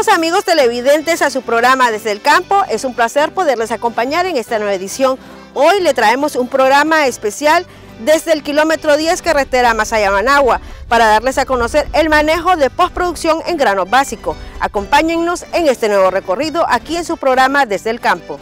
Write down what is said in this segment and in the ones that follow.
Bienvenidos amigos televidentes a su programa Desde el Campo. Es un placer poderles acompañar en esta nueva edición. Hoy le traemos un programa especial desde el kilómetro 10 carretera Masaya-Managua para darles a conocer el manejo de postproducción en grano básico. Acompáñennos en este nuevo recorrido aquí en su programa Desde el Campo.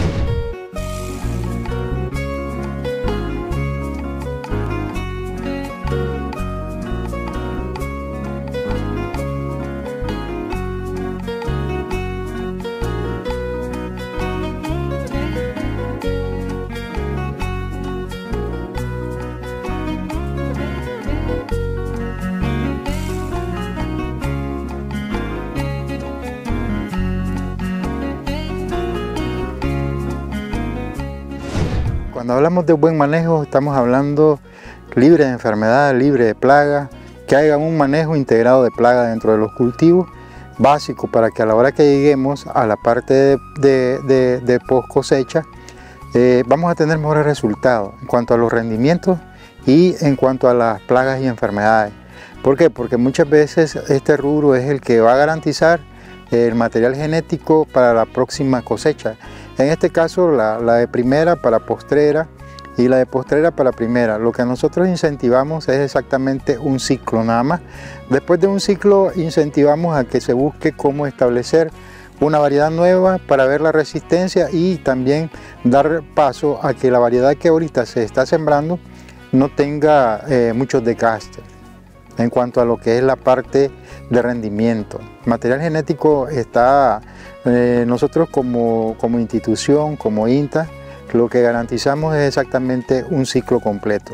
Cuando hablamos de buen manejo, estamos hablando libre de enfermedades, libre de plagas, que haya un manejo integrado de plagas dentro de los cultivos, básico para que a la hora que lleguemos a la parte de post cosecha, vamos a tener mejores resultados en cuanto a los rendimientos y en cuanto a las plagas y enfermedades. ¿Por qué? Porque muchas veces este rubro es el que va a garantizar el material genético para la próxima cosecha. En este caso la de primera para postrera y la de postrera para primera. Lo que nosotros incentivamos es exactamente un ciclo nada más. Después de un ciclo incentivamos a que se busque cómo establecer una variedad nueva para ver la resistencia y también dar paso a que la variedad que ahorita se está sembrando no tenga muchos desgastes en cuanto a lo que es la parte de rendimiento. Material genético está, nosotros como institución, como INTA, lo que garantizamos es exactamente un ciclo completo.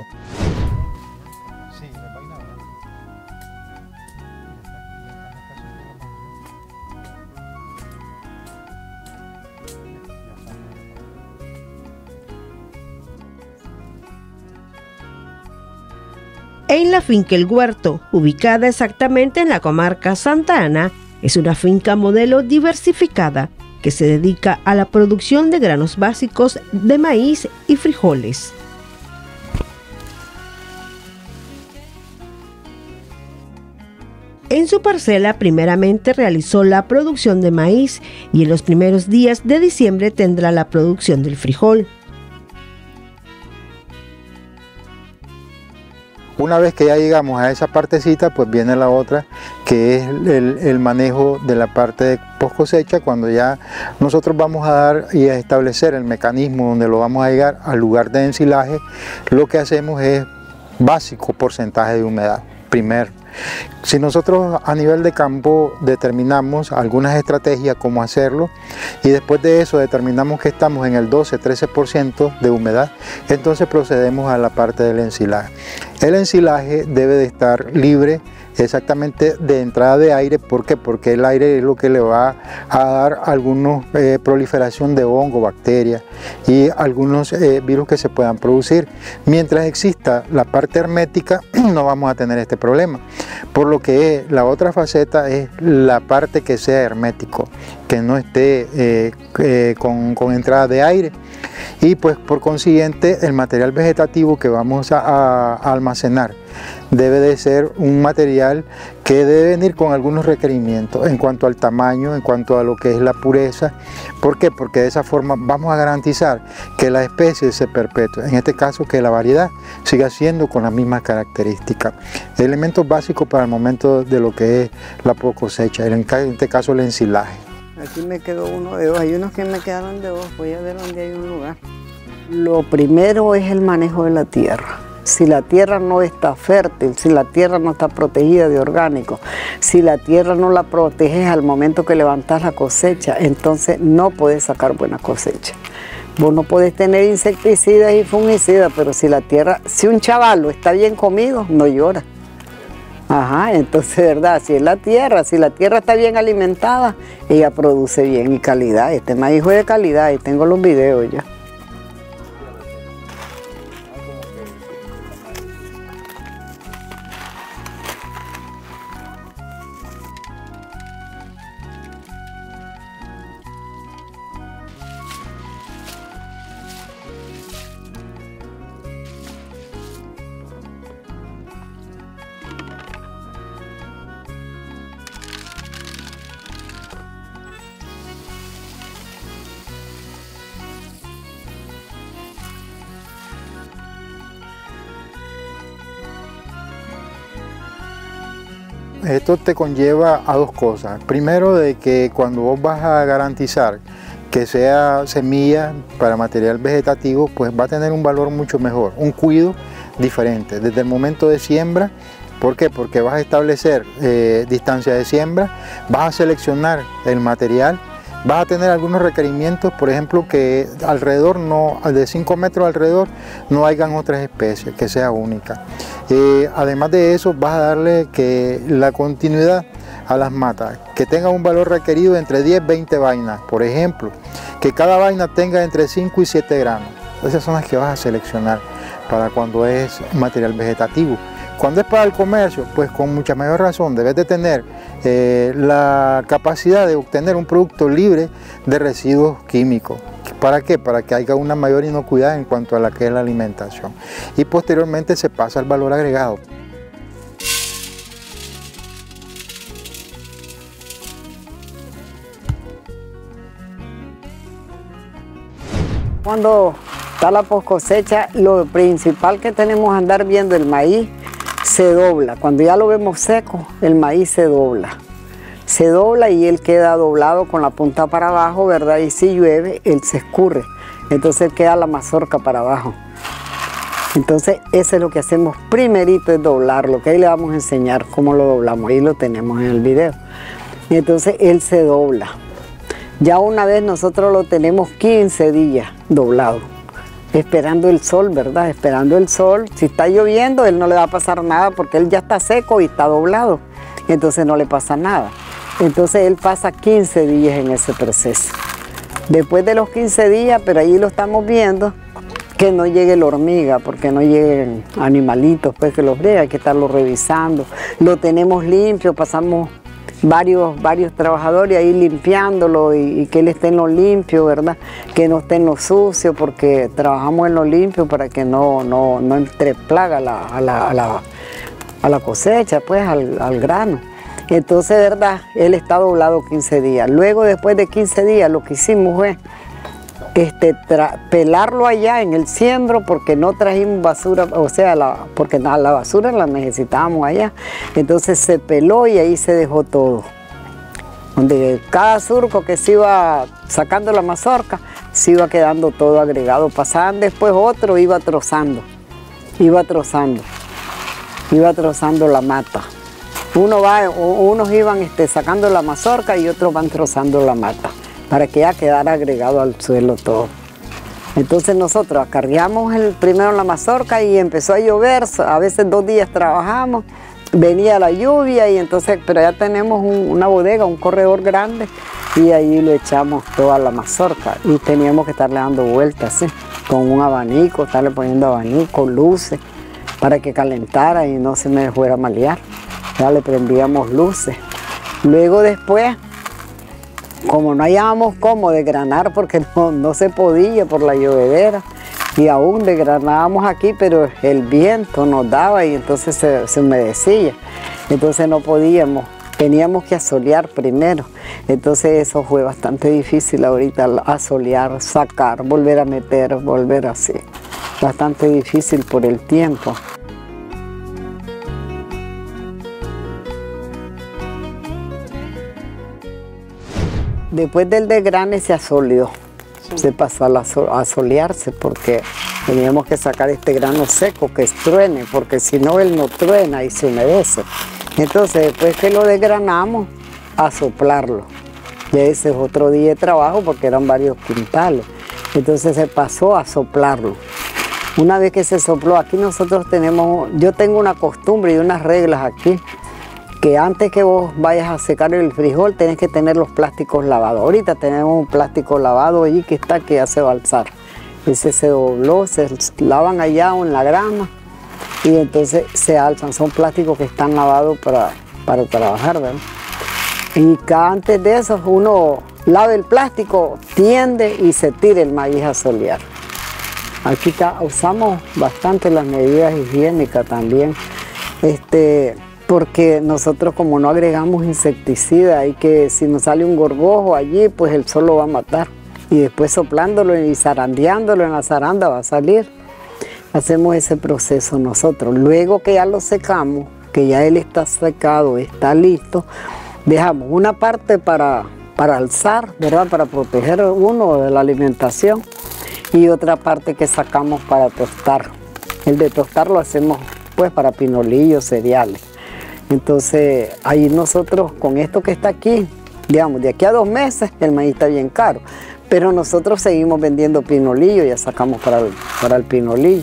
En la finca El Huerto, ubicada exactamente en la comarca Santa Ana, es una finca modelo diversificada que se dedica a la producción de granos básicos de maíz y frijoles. En su parcela primeramente realizó la producción de maíz y en los primeros días de diciembre tendrá la producción del frijol. Una vez que ya llegamos a esa partecita, pues viene la otra, que es el manejo de la parte de post cosecha, cuando ya nosotros vamos a dar y a establecer el mecanismo donde lo vamos a llegar al lugar de ensilaje. Lo que hacemos es básico porcentaje de humedad, primero. Si nosotros a nivel de campo determinamos algunas estrategias cómo hacerlo y después de eso determinamos que estamos en el 12-13% de humedad, entonces procedemos a la parte del ensilaje. El ensilaje debe de estar libre exactamente de entrada de aire. ¿Por qué? Porque el aire es lo que le va a dar alguna proliferación de hongo, bacterias y algunos virus que se puedan producir. Mientras exista la parte hermética no vamos a tener este problema. Por lo que la otra faceta es la parte que sea hermético, que no esté con entrada de aire. Y pues por consiguiente el material vegetativo que vamos a almacenar debe de ser un material que debe venir con algunos requerimientos en cuanto al tamaño, en cuanto a lo que es la pureza. ¿Por qué? Porque de esa forma vamos a garantizar que la especie se perpetúe, en este caso que la variedad siga siendo con las mismas características. Elementos básicos para el momento de lo que es la post cosecha, en este caso el ensilaje. Aquí me quedó uno de dos, hay unos que me quedaron de dos, voy a ver dónde hay un lugar. Lo primero es el manejo de la tierra. Si la tierra no está fértil, si la tierra no está protegida de orgánicos, si la tierra no la proteges al momento que levantas la cosecha, entonces no puedes sacar buena cosecha. Vos no podés tener insecticidas y fungicidas, pero si la tierra, si un chavalo está bien comido, no llora. Ajá, entonces, ¿verdad? Si la tierra está bien alimentada, ella produce bien y calidad. Este maíz es de calidad y tengo los videos ya. esto te conlleva a dos cosas. Primero, de que cuando vos vas a garantizar que sea semilla para material vegetativo, pues va a tener un valor mucho mejor, un cuidado diferente. Desde el momento de siembra, ¿por qué? Porque vas a establecer distancia de siembra, vas a seleccionar el material, vas a tener algunos requerimientos, por ejemplo, que alrededor, de 5 metros alrededor, no hayan otras especies, que sea única. Además de eso, vas a darle la continuidad a las matas, que tenga un valor requerido entre 10-20 vainas, por ejemplo, que cada vaina tenga entre 5 y 7 gramos. Esas son las que vas a seleccionar para cuando es material vegetativo. Cuando es para el comercio, pues con mucha mayor razón debes de tener la capacidad de obtener un producto libre de residuos químicos. ¿Para qué? Para que haya una mayor inocuidad en cuanto a la que es la alimentación. Y posteriormente se pasa al valor agregado. Cuando está la post cosecha, lo principal que tenemos que andar viendo, el maíz se dobla. Cuando ya lo vemos seco, el maíz se dobla. Se dobla y él queda doblado con la punta para abajo, ¿verdad? Y si llueve, él se escurre. Entonces queda la mazorca para abajo. Entonces, eso es lo que hacemos primerito, es doblarlo, que ahí le vamos a enseñar cómo lo doblamos. Ahí lo tenemos en el video. Entonces, él se dobla. Ya una vez nosotros lo tenemos 15 días doblado, esperando el sol, ¿verdad? Esperando el sol. Si está lloviendo, él no le va a pasar nada porque él ya está seco y está doblado. Entonces no le pasa nada. Entonces él pasa 15 días en ese proceso. Después de los 15 días, pero ahí lo estamos viendo, que no llegue la hormiga, porque no lleguen animalitos, pues que los vean, hay que estarlo revisando. Lo tenemos limpio, pasamos varios trabajadores ahí limpiándolo y que él esté en lo limpio, ¿verdad? Que no esté en lo sucio, porque trabajamos en lo limpio para que no entre plaga a la cosecha, pues al grano. Entonces, ¿verdad? Él está doblado 15 días. Luego, después de 15 días, lo que hicimos fue pelarlo allá en el siembro, porque no trajimos basura, o sea, porque la basura la necesitábamos allá. Entonces se peló y ahí se dejó todo. Donde cada surco que se iba sacando la mazorca, se iba quedando todo agregado. Pasaban después otro, iba trozando la mata. Unos iban sacando la mazorca y otros van trozando la mata, para que ya quedara agregado al suelo todo. Entonces nosotros acarreamos primero la mazorca y empezó a llover, a veces 2 días trabajamos, venía la lluvia y entonces, pero ya tenemos una bodega, un corredor grande y ahí le echamos toda la mazorca y teníamos que estarle dando vueltas, ¿sí? Con un abanico, estarle poniendo abanico, luces, para que calentara y no se me fuera a malear. Ya le prendíamos luces. Luego después, como no hallábamos cómo desgranar, porque no se podía por la llovedera, y aún desgranábamos aquí, pero el viento nos daba y entonces se humedecía. Entonces no podíamos, teníamos que asolear primero. Entonces eso fue bastante difícil ahorita, asolear, sacar, volver a meter, volver así. Bastante difícil por el tiempo. Después del desgrane se asoleó, se pasó a solearse porque teníamos que sacar este grano seco que truene, porque si no él no truena y se humedece. Entonces después que lo desgranamos, a soplarlo. Y ese es otro día de trabajo porque eran varios quintales. Entonces se pasó a soplarlo. Una vez que se sopló, aquí nosotros yo tengo una costumbre y unas reglas aquí, que antes que vos vayas a secar el frijol tenés que tener los plásticos lavados. Ahorita tenemos un plástico lavado allí que hace balsar. Ese se dobló, se lavan allá en la grama y entonces se alzan. Son plásticos que están lavados para trabajar, ¿verdad? Y antes de eso uno lava el plástico, tiende y se tira el maíz a solear. Aquí usamos bastante las medidas higiénicas también. Porque nosotros como no agregamos insecticida, hay que si nos sale un gorgojo allí, pues el sol lo va a matar. Y después soplándolo y zarandeándolo en la zaranda va a salir. Hacemos ese proceso nosotros. Luego que ya lo secamos, que ya él está secado, está listo, dejamos una parte para alzar, ¿verdad? Para proteger uno de la alimentación y otra parte que sacamos para tostar. El de tostar lo hacemos pues para pinolillos, cereales. Entonces ahí nosotros con esto que está aquí, digamos, de aquí a 2 meses el maíz está bien caro, pero nosotros seguimos vendiendo pinolillo, ya sacamos para el pinolillo.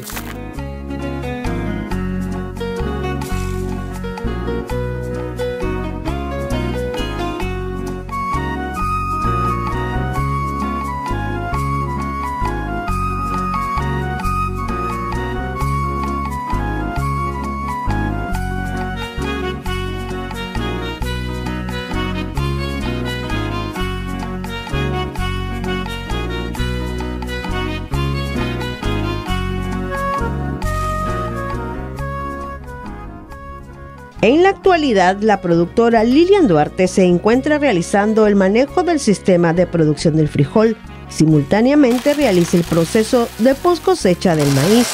En la actualidad, la productora Lilian Duarte se encuentra realizando el manejo del sistema de producción del frijol. Simultáneamente realiza el proceso de post cosecha del maíz.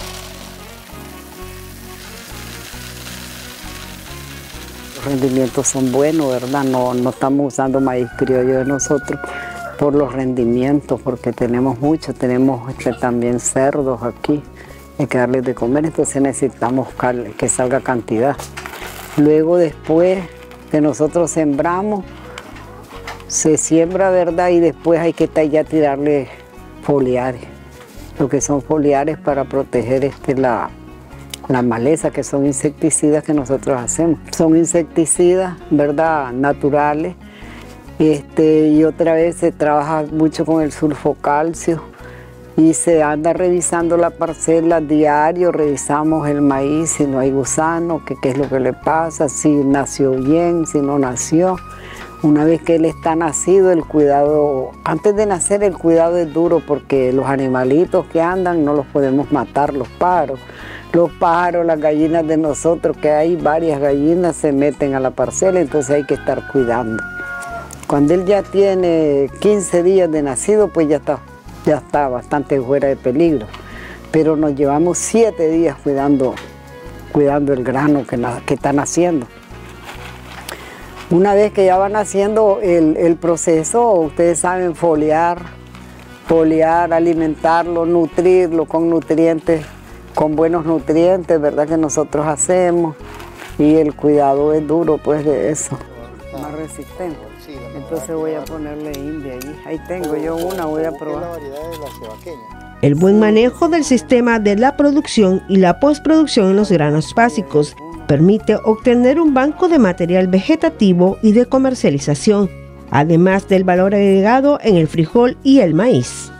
Los rendimientos son buenos, ¿verdad? No estamos usando maíz criollo de nosotros por los rendimientos, porque tenemos mucho, tenemos también cerdos aquí, hay que darles de comer, entonces necesitamos que salga cantidad. Luego después que nosotros sembramos, se siembra, ¿verdad? Y después hay que ya tirarle foliares, lo que son foliares para proteger la maleza, que son insecticidas que nosotros hacemos. Son insecticidas, ¿verdad? Naturales. Y otra vez se trabaja mucho con el sulfocalcio. Y se anda revisando la parcela diario, revisamos el maíz, si no hay gusano, qué es lo que le pasa, si nació bien, si no nació. Una vez que él está nacido, el cuidado, antes de nacer el cuidado es duro porque los animalitos que andan no los podemos matar, los pájaros. Los pájaros, las gallinas de nosotros, que hay varias gallinas, se meten a la parcela, entonces hay que estar cuidando. Cuando él ya tiene 15 días de nacido, pues ya está bastante fuera de peligro, pero nos llevamos 7 días cuidando el grano que está naciendo. Una vez que ya va naciendo el proceso, ustedes saben, foliar, alimentarlo, nutrirlo con nutrientes, con buenos nutrientes, ¿verdad? Que nosotros hacemos, y el cuidado es duro pues de eso, más resistente. Entonces voy a ponerle India ahí tengo yo una, voy a probar. El buen manejo del sistema de la producción y la postproducción en los granos básicos permite obtener un banco de material vegetativo y de comercialización, además del valor agregado en el frijol y el maíz.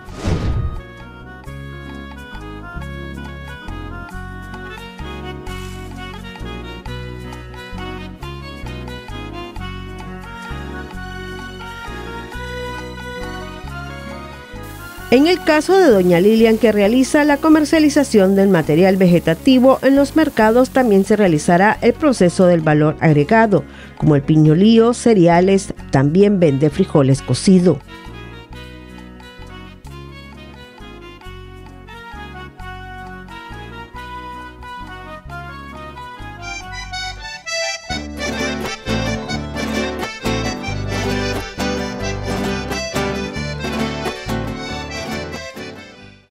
En el caso de doña Lilian, que realiza la comercialización del material vegetativo en los mercados, también se realizará el proceso del valor agregado, como el piñolío, cereales, también vende frijoles cocidos.